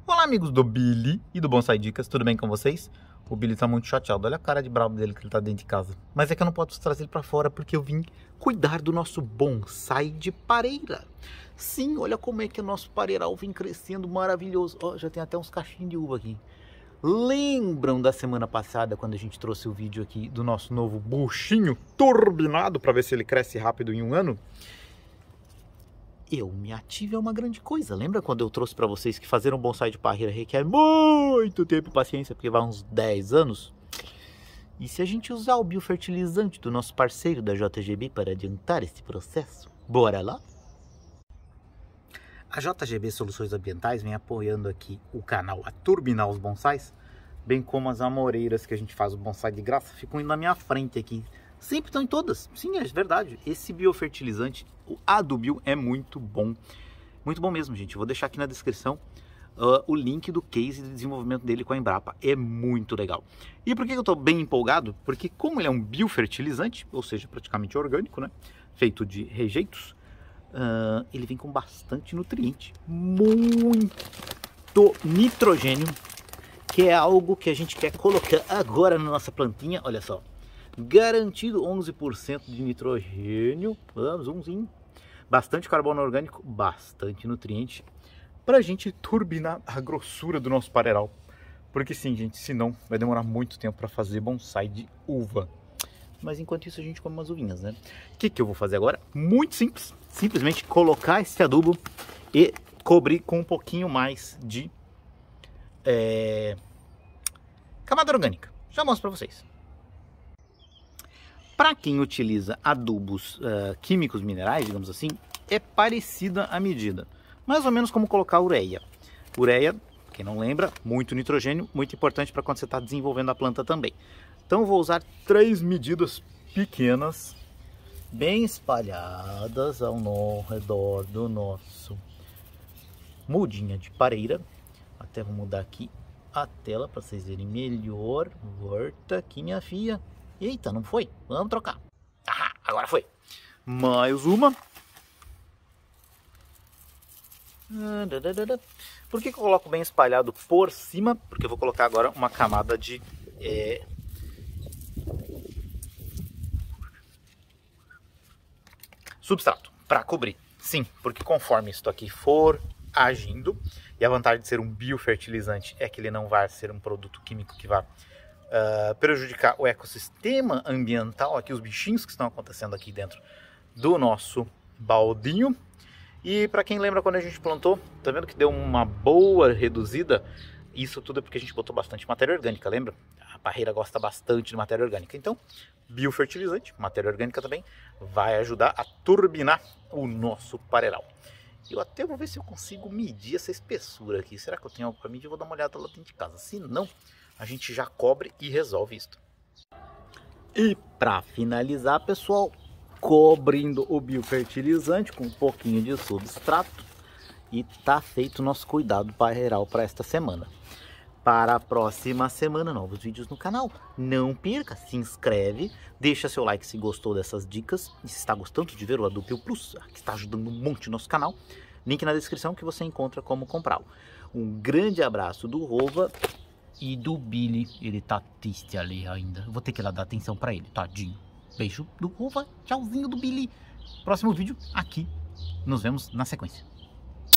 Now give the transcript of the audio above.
Olá, amigos do Billy e do Bonsai Dicas, tudo bem com vocês? O Billy tá muito chateado, olha a cara de brabo dele que ele tá dentro de casa. Mas é que eu não posso trazer ele pra fora porque eu vim cuidar do nosso bonsai de pareira. Sim, olha como é que o nosso pareiral vem crescendo maravilhoso. Ó, já tem até uns cachinhos de uva aqui. Lembram da semana passada quando a gente trouxe o vídeo aqui do nosso novo buchinho turbinado para ver se ele cresce rápido em um ano? Eu me ative é uma grande coisa. Lembra quando eu trouxe para vocês que fazer um bonsai de parreira requer muito tempo e paciência, porque vai uns 10 anos? E se a gente usar o biofertilizante do nosso parceiro da JGB para adiantar esse processo? Bora lá? A JGB Soluções Ambientais vem apoiando aqui o canal a turbinar os bonsais, bem como as amoreiras que a gente faz o bonsai de graça, ficam indo na minha frente aqui. Sempre estão em todas. Sim, é verdade. Esse biofertilizante, o Adubio, é muito bom. Muito bom mesmo, gente. Eu vou deixar aqui na descrição o link do case de desenvolvimento dele com a Embrapa. É muito legal. E por que eu estou bem empolgado? Porque como ele é um biofertilizante, ou seja, praticamente orgânico, né? Feito de rejeitos, ele vem com bastante nutriente. Muito nitrogênio, que é algo que a gente quer colocar agora na nossa plantinha. Olha só. Garantido 11% de nitrogênio, vamos, umzinho, bastante carbono orgânico, bastante nutriente, para a gente turbinar a grossura do nosso pareiral. Porque sim, gente, senão vai demorar muito tempo para fazer bonsai de uva. Mas enquanto isso a gente come umas uvinhas, né? O que eu vou fazer agora? Muito simples, simplesmente colocar esse adubo e cobrir com um pouquinho mais de camada orgânica. Já mostro para vocês. Para quem utiliza adubos químicos minerais, digamos assim, é parecida a medida. Mais ou menos como colocar ureia. Ureia, quem não lembra, muito nitrogênio, muito importante para quando você está desenvolvendo a planta também. Então eu vou usar 3 medidas pequenas, bem espalhadas ao redor do nosso mudinha de pareira. Até vou mudar aqui a tela para vocês verem melhor. Volta aqui, minha filha. Eita, não foi? Vamos trocar. Ah, agora foi. Mais uma. Por que eu coloco bem espalhado por cima? Porque eu vou colocar agora uma camada de substrato para cobrir. Sim, porque conforme isso aqui for agindo, e a vantagem de ser um biofertilizante é que ele não vai ser um produto químico que vai prejudicar o ecossistema ambiental, aqui os bichinhos que estão acontecendo aqui dentro do nosso baldinho. E para quem lembra quando a gente plantou, tá vendo que deu uma boa reduzida? Isso tudo é porque a gente botou bastante matéria orgânica, lembra? A parreira gosta bastante de matéria orgânica, então biofertilizante, matéria orgânica também, vai ajudar a turbinar o nosso pareiral. Eu até vou ver se eu consigo medir essa espessura aqui. Será que eu tenho algo para medir? Eu vou dar uma olhada lá dentro de casa. Se não, a gente já cobre e resolve isso. E para finalizar, pessoal, cobrindo o biofertilizante com um pouquinho de substrato, e tá feito o nosso cuidado parreiral para esta semana. Para a próxima semana, novos vídeos no canal. Não perca, se inscreve, deixa seu like se gostou dessas dicas. E se está gostando de ver o Adubio Plus, que está ajudando um monte o nosso canal, link na descrição que você encontra como comprá-lo. Um grande abraço do Rova e do Billy. Ele tá triste ali ainda. Eu vou ter que ir lá dar atenção pra ele, tadinho. Beijo do Rova, tchauzinho do Billy. Próximo vídeo aqui. Nos vemos na sequência.